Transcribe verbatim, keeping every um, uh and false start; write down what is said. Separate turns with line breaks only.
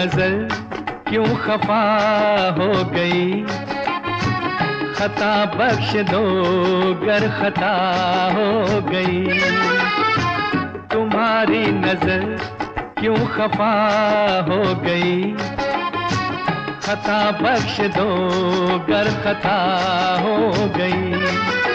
नजर क्यों खफा हो गई, खता बख्श दो गर खता हो गई। तुम्हारी नजर क्यों खफा हो गई, खता बख्श दो गर खता हो गई।